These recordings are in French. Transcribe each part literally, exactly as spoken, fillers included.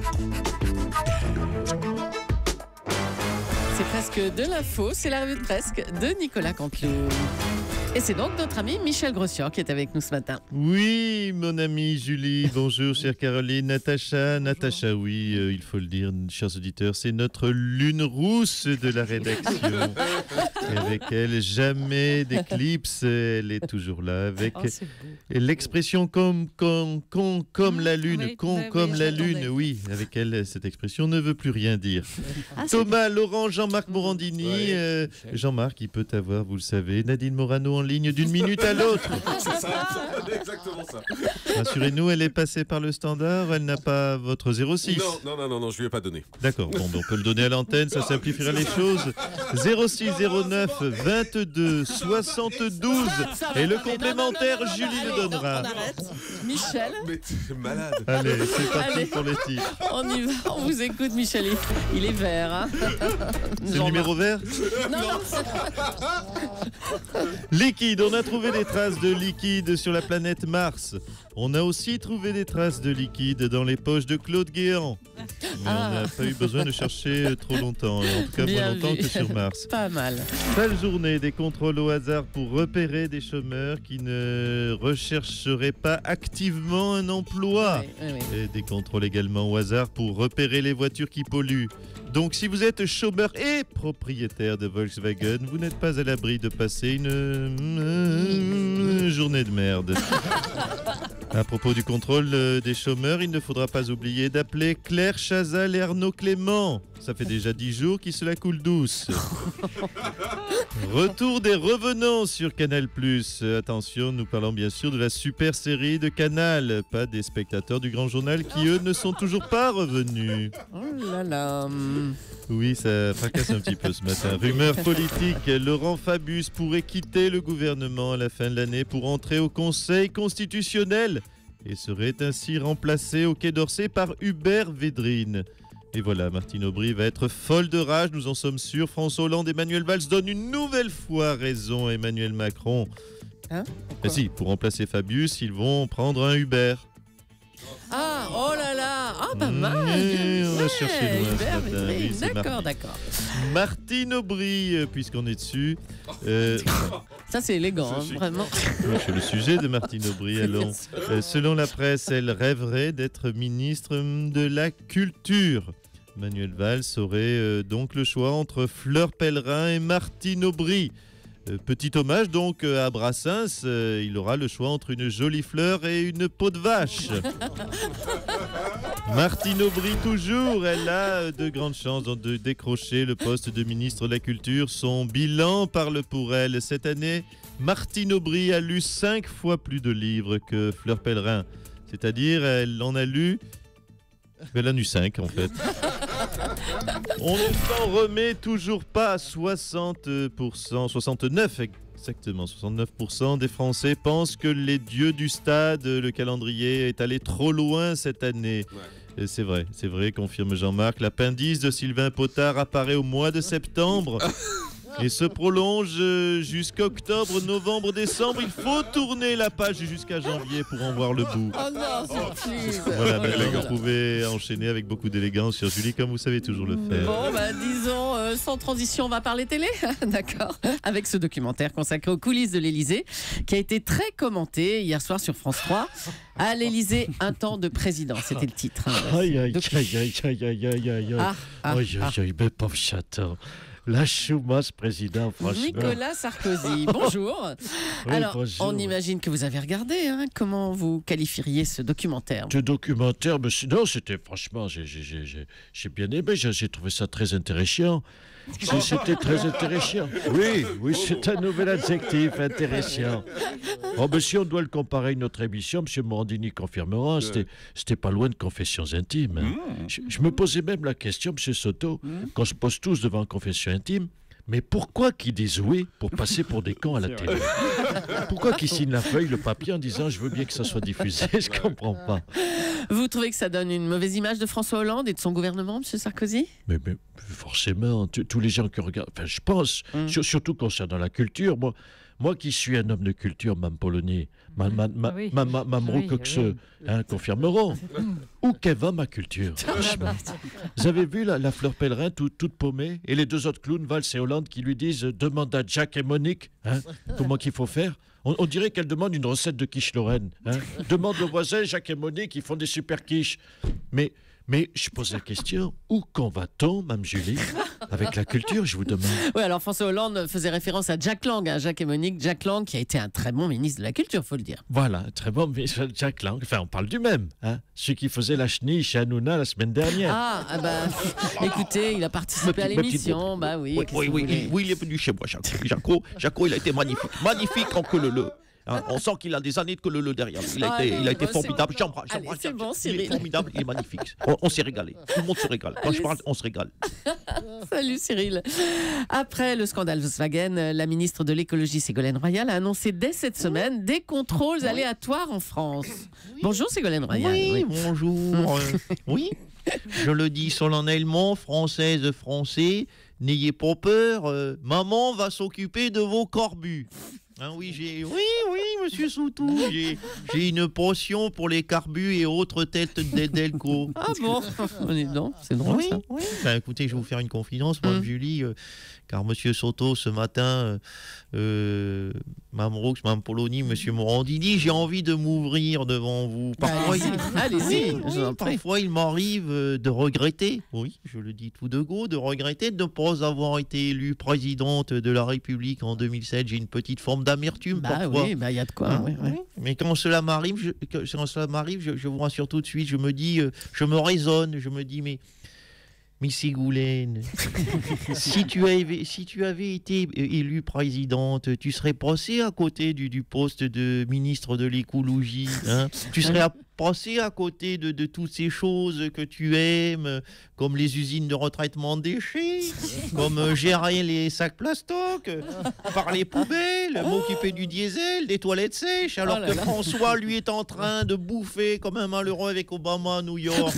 C'est presque de l'info, c'est la revue de presque de Nicolas Canteloup. Et c'est donc notre ami Michel Grossian qui est avec nous ce matin. Oui, mon amie Julie, bonjour chère Caroline, Natacha, Natacha, oui, euh, il faut le dire, chers auditeurs, c'est notre lune rousse de la rédaction. Et avec elle, jamais d'éclipse, elle est toujours là, avec Oh, c'est beau. l'expression comme, comme, comme, comme la lune, Oui, con, oui, comme oui, la j'entendais. lune, oui, avec elle, cette expression ne veut plus rien dire. Ah, c'est- Thomas, Laurent, Jean-Marc Morandini, Ouais, euh, Jean-Marc, il peut avoir, vous le savez, Nadine Morano en ligne d'une minute à l'autre. C'est ça, c'est exactement ça. Rassurez-nous, elle est passée par le standard, elle n'a pas votre zéro six. Non, non, non, non, non, je lui ai pas donné. D'accord, bon, ben, on peut le donner à l'antenne, ça simplifiera les choses. zéro six zéro neuf vingt-deux soixante-douze et le complémentaire, Julie le donnera. On arrête. Michel, Mais t'es malade. Allez, c'est parti Allez. pour les titres. on y va, on vous écoute Michel. Il- Il est vert. Hein. C'est le numéro vert. Non, non. Liquide, on a trouvé des traces de liquide sur la planète Mars. On a aussi trouvé des traces de liquide dans les poches de Claude Guéant. Mais on n'a pas eu besoin de chercher trop longtemps, et en tout cas moins Bien longtemps vu. que sur Mars. Pas mal. Sale journée, des contrôles au hasard pour repérer des chômeurs qui ne rechercheraient pas activement un emploi. Oui, oui, oui. Et des contrôles également au hasard pour repérer les voitures qui polluent. Donc si vous êtes chômeur et propriétaire de Volkswagen, vous n'êtes pas à l'abri de passer une euh, journée de merde. À propos du contrôle euh, des chômeurs, il ne faudra pas oublier d'appeler Claire Chazal et Arnaud Clément. Ça fait déjà dix jours qu'ils se la coulent douce. Retour des revenants sur Canal plus. Euh, Attention, nous parlons bien sûr de la super série de Canal, pas des spectateurs du Grand Journal qui, eux, ne sont toujours pas revenus. Oh là là. hum. Oui, ça fracasse un petit peu ce matin. Rumeur politique, Laurent Fabius pourrait quitter le gouvernement à la fin de l'année pour entrer au Conseil constitutionnel et serait ainsi remplacé au Quai d'Orsay par Hubert Védrine. Et voilà, Martine Aubry va être folle de rage, nous en sommes sûrs. François Hollande et Manuel Valls donnent une nouvelle fois raison à Emmanuel Macron. Hein Eh si, pour remplacer Fabius, ils vont prendre un Hubert. Ah, oh là là. Ah, pas mal. Mmh, bien on va fait. chercher loin ce Hubert matin. Védrine. Oui, c'est D'accord, Martine. d'accord. Martine Aubry, euh, puisqu'on est dessus. Euh, Ça, c'est élégant, hein, vraiment. Oui, c'est le sujet de Martine Aubry. Allons. Euh, selon la presse, elle rêverait d'être ministre hum, de la Culture. Manuel Valls aurait euh, donc le choix entre Fleur Pellerin et Martine Aubry. Euh, petit hommage donc euh, à Brassens, euh, il aura le choix entre une jolie fleur et une peau de vache. Martine Aubry toujours, elle a euh, de grandes chances donc, de décrocher le poste de ministre de la Culture. Son bilan parle pour elle. Cette année, Martine Aubry a lu cinq fois plus de livres que Fleur Pellerin. C'est-à-dire, elle en a lu... Elle en a lu cinq en fait. On ne s'en remet toujours pas. soixante pour cent, soixante-neuf exactement, soixante-neuf pour cent des Français pensent que les dieux du stade, le calendrier est allé trop loin cette année. Ouais. Et c'est vrai, c'est vrai, confirme Jean-Marc. L'appendice de Sylvain Potard apparaît au mois de septembre et se prolonge euh, jusqu'à octobre, novembre, décembre. Il faut tourner la page jusqu'à janvier pour en voir le bout. Oh non, surprise. Voilà, maintenant Voilà. vous pouvez enchaîner avec beaucoup d'élégance sur Julie, comme vous savez toujours le faire. Bon, bah, disons, euh, sans transition, on va parler télé, d'accord, avec ce documentaire consacré aux coulisses de l'Élysée, qui a été très commenté hier soir sur France trois. À l'Élysée, un temps de président, c'était le titre. hein. Aïe, aïe, Donc- aïe, aïe, aïe, aïe, aïe, aïe. Ah, ah, Aïe, ah. aïe, aïe, mais pauvre chaton. Lâche-moi ce président, franchement. Nicolas Sarkozy, bonjour. Oui, Alors, bonjour. on imagine que vous avez regardé, hein, comment vous qualifieriez ce documentaire? Ce documentaire, mais c'est- non, c'était franchement, j'ai, j'ai, j'ai, j'ai- j'ai bien aimé, j'ai, j'ai trouvé ça très intéressant. C'est- C'était très intéressant. Oui, oui, c'est un nouvel adjectif, intéressant. Oh, ben, si on doit le comparer à une autre émission, M. Morandini confirmera, c'était, c'était pas loin de Confessions intimes. hein. Je, je me posais même la question, M. Soto, qu'on se pose tous devant Confessions intimes, mais pourquoi qu'ils disent oui pour passer pour des cons à la télé? Pourquoi qu'ils signent la feuille, le papier en disant je veux bien que ça soit diffusé? Je comprends pas. Vous trouvez que ça donne une mauvaise image de François Hollande et de son gouvernement, M. Sarkozy? Mais, mais forcément, tu- tous les gens qui regardent, enfin je pense, Mm. sur- surtout concernant la culture, moi, moi qui suis un homme de culture, Mme Polony, ma, ma, ma, Oui. ma, ma, Mamrouk Oui, que oui. hein, confirmeront. Où qu'elle va ma culture, franchement. Vous avez vu la, la fleur pèlerin tout- toute paumée et les deux autres clowns, Valls et Hollande, qui lui disent euh, demande à Jack et Monique hein, comment qu'il faut faire. On, on dirait qu'elle demande une recette de quiche Lorraine. Hein. Demande aux voisins, Jacques et Monique, ils font des super quiches. Mais, mais je pose la question, où qu'en va-t-on, Mme Julie, avec la culture, je vous demande. Oui, alors François Hollande faisait référence à Jack Lang, hein, Jacques et Monique. Jack Lang qui a été un très bon ministre de la Culture, faut le dire. Voilà, très bon, mais Jack Lang, enfin on parle du même, hein, celui qui faisait la chenille chez Hanouna la semaine dernière. Ah, ah bah, écoutez, il a participé à Ma petite- ma petite l'émission, bah oui. Oui, qu'est-ce oui, que oui, vous voulez. oui, il est venu chez moi, Jaco. Jaco, Jaco, il a été magnifique. Magnifique en queue le Hein, on sent qu'il a des années de queue le derrière lui. Il a Ah, été, non, il a été bah, formidable. c'est bon. J'embrasse, Allez, j'embrasse. c'est bon, Il est Cyril. formidable, il est magnifique. On, on s'est régalé. Tout le monde se régale. Quand je parle, on se régale. Salut Cyril. Après le scandale Volkswagen, la ministre de l'écologie Ségolène Royal a annoncé dès cette semaine des contrôles aléatoires en France. Bonjour Ségolène Royal. Oui, Oui. bonjour. euh, oui, je le dis solennellement, Françaises, Français, n'ayez pas peur. euh, maman va s'occuper de vos corbus. Hein, oui, j'ai, oui, oui, monsieur Soutou, j'ai, j'ai une potion pour les carbus et autres têtes d'Edelco. Ah bon. On est dedans, c'est drôle Oui, ça. oui. Ben, écoutez, je vais vous faire une confidence, moi, Mm. Julie, euh, car monsieur Soto, ce matin, euh, euh, Mme Roux, Mme Polony, monsieur Morandini, j'ai envie de m'ouvrir devant vous. Parfois, Allez-y, il- allez-y, Oui, je vous oui, en prie. parfois, il m'arrive euh, de regretter, oui, je le dis tout de go, de regretter de ne pas avoir été élue présidente de la République en deux mille sept. J'ai une petite forme d'amertume Bah parfois. oui, bah il y a de quoi. Hein, oui, oui. oui. Mais quand cela m'arrive, je, que- quand cela m'arrive, je, je vous rassure tout de suite, je me dis, euh, je me raisonne, je me dis, mais, mais Ségolène, si tu avais, si tu avais été euh, élue présidente, tu serais passée à côté du, du poste de ministre de l'écologie, hein. Tu serais à- passée à côté de, de toutes ces choses que tu aimes, euh, comme les usines de retraitement de déchets, comme euh, gérer les sacs plastoc, euh, par les poubelles, m'occuper du diesel, des toilettes sèches, alors Oh là que là. François, lui, est en train de bouffer comme un malheureux avec Obama à New York.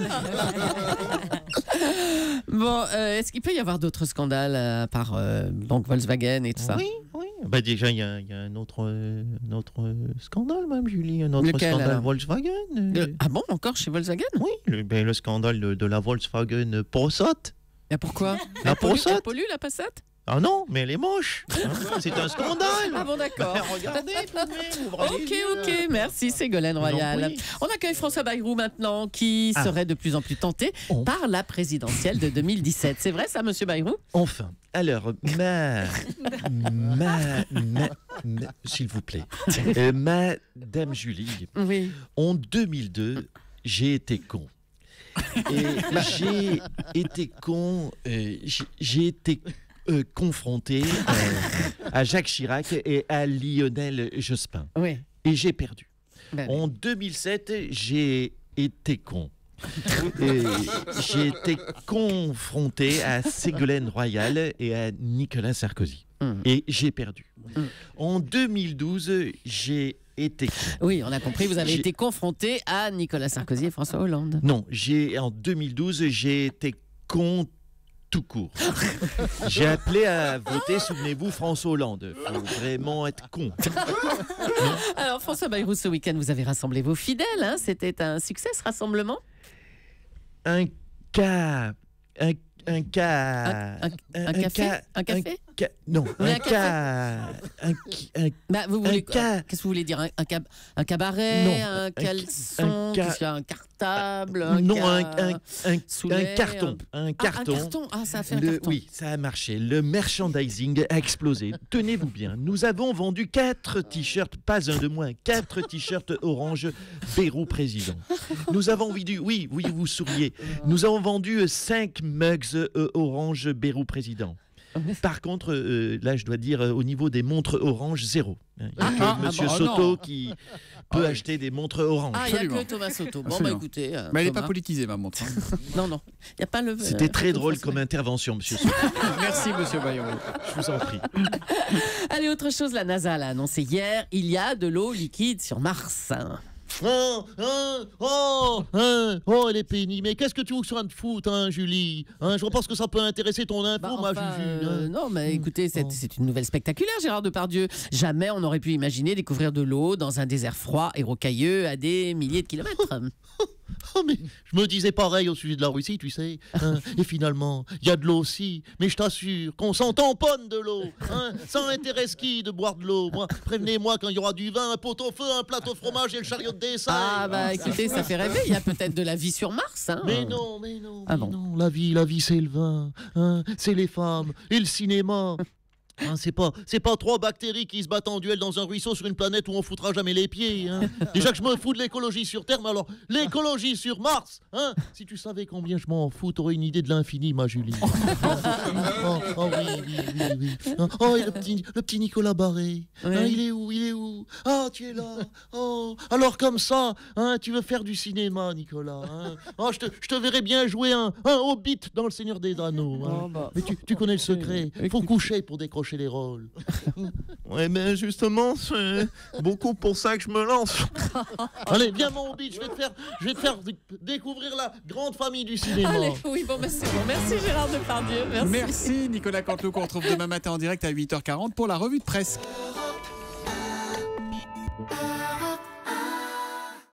Bon, euh, est-ce qu'il peut y avoir d'autres scandales euh, à part euh, donc Volkswagen et tout ça? Oui, oui. Bah déjà, il y, a il y a un autre, euh, un autre euh, scandale, même, Julie. Un autre Lequel, scandale alors Volkswagen. euh, Le- Ah bon, encore chez Volkswagen? Oui, le, ben, le scandale de, de la Volkswagen Passat. Et pourquoi? La Elle pollue, Passat. elle pollue, la Passat? Ah non, mais elle est moche. Hein, c'est un scandale. Ah bon, d'accord. Ben, regardez, tout de même, ouvrez les Ok, yeux. ok, merci Ségolène Je vous en Royal. prie. On accueille François Bayrou maintenant, qui Ah. serait de plus en plus tenté Oh. par la présidentielle de deux mille dix-sept. C'est vrai ça, monsieur Bayrou? Enfin, alors, ma... ma... ma- ma- s'il vous plaît, Euh, Madame Julie, Oui. en deux mille deux, j'ai été con. Et j'ai été con, euh, j'ai- j'ai été euh, confronté euh, à Jacques Chirac et à Lionel Jospin. Oui. Et j'ai perdu. Ben, En deux mille sept, j'ai été con. Et j'ai été confronté à Ségolène Royal et à Nicolas Sarkozy. Mm. Et j'ai perdu. Mm. En deux mille douze, j'ai été con. Oui, on a compris, vous avez J'ai- été confronté à Nicolas Sarkozy et François Hollande. Non, j'ai en deux mille douze, j'ai été con tout court. J'ai appelé à voter, souvenez-vous, François Hollande. Faut vraiment être con. Alors François Bayrou, ce week-end, vous avez rassemblé vos fidèles. Hein. C'était un succès, ce rassemblement? Un cas... Un, un cas... Un, un café cas- Un café ca- non, Oui, un un café. cas... Un, qui- un Bah, vous voulez, cas- euh, Qu'est-ce que vous voulez dire? Un, un, cab- un cabaret? Non, Un un- caleçon? un ca- qu'est-ce qu'il y a, un cartable? Un non, ca- un, un, un, Soulet, un carton. Un Ah, carton. un carton. Ah, ça a fait un Le- carton. oui, ça a marché. Le merchandising a explosé. Tenez-vous bien, nous avons vendu quatre t-shirts, pas un de moins, quatre t-shirts orange Bérou président. Nous avons vendu, oui, oui, vous souriez. Nous avons vendu euh, cinq mugs euh, orange Bérou président. Par contre, euh, là, je dois dire, euh, au niveau des montres orange, zéro. Il n'y a que ah, Monsieur ah, bon, Soto non. qui peut acheter des montres orange. Ah, il n'y a Absolument. que Thomas Soto. Bon, bah Absolument. écoutez. euh, Mais elle n'est Thomas. pas politisée, ma montre. hein. Non, non. Il n'y a pas le. C'était euh, très Soto drôle François. comme intervention, Monsieur Soto. Merci, monsieur Bayrou. Je vous en prie. Allez, autre chose, la NASA l'a annoncé hier, il y a de l'eau liquide sur Mars. Hein, hein, oh, hein, oh, elle est pénible. Mais qu'est-ce que tu veux que je sois de foot, hein, Julie? Hein, je pense que ça peut intéresser ton info, Bah, ma enfin, Juju. euh, hein. non, mais écoutez, c'est Oh. c'est une nouvelle spectaculaire, Gérard Depardieu. Jamais on n'aurait pu imaginer découvrir de l'eau dans un désert froid et rocailleux à des milliers de kilomètres. Oh, mais je me disais pareil au sujet de la Russie, tu sais. hein. Et finalement, il y a de l'eau aussi. Mais je t'assure qu'on s'en tamponne de l'eau. Hein. Ça intéresse qui de boire de l'eau? Moi, prévenez-moi quand il y aura du vin, un pot-au-feu, un plateau de fromage et le chariot de dessert. Ah bah écoutez, ça fait rêver. Il y a peut-être de la vie sur Mars. Hein. Mais non, mais non, Ah mais bon. non. La vie, la vie, c'est le vin. hein. C'est les femmes et le cinéma. Hein, c'est pas, c'est pas trois bactéries qui se battent en duel dans un ruisseau sur une planète où on foutra jamais les pieds. hein. Déjà que je me fous de l'écologie sur Terre, mais alors l'écologie sur Mars. Hein. Si tu savais combien je m'en fous, t'aurais une idée de l'infini, ma Julie. oh, oh oui, oui, oui, oui. Hein, Oh, et le petit, le petit Nicolas Barré. Hein, Ouais. il est où, il est où? Ah, tu es là. Oh, alors comme ça, hein, tu veux faire du cinéma, Nicolas. Hein. Oh, je te, je te verrais bien jouer un, un hobbit dans Le Seigneur des Anneaux. hein. Oh, bah. Mais tu, tu connais le secret. Il faut Écoute. coucher pour décrocher les rôles. Ouais, mais justement, c'est beaucoup pour ça que je me lance. Allez, viens mon hobbit, je vais te faire, je vais te faire dé- découvrir la grande famille du cinéma. Allez, oui, bon, bah, c'est bon. Merci Gérard Depardieu. Merci. Merci Nicolas Canteloup, qu'on retrouve demain matin en direct à huit heures quarante pour la revue de presse.